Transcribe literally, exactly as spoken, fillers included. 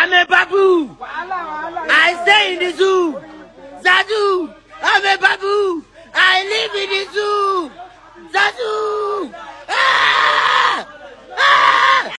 I'm a babu. I stay in the zoo. Zadu, I'm a babu.